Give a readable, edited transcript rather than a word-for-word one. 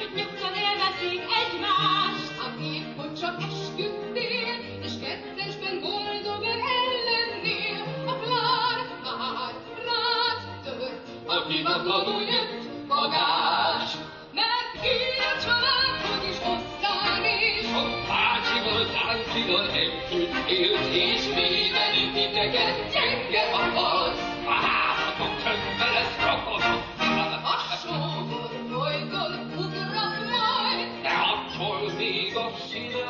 hogy nyugtan élvezzék egymást. Hát épp, hogy csak esküdtél, és kettesben boldogan ellennél. A Klár már rád tört, a hivatlanul jött bagázs. Mert így a családhoz is hozzám is. A bácsival, táncsival együtt élt, és védeni titeket gyenge a harc. A házatok csöndbe lesz rakozottál. A sógor folyton ugrat majd. De attól még a szívem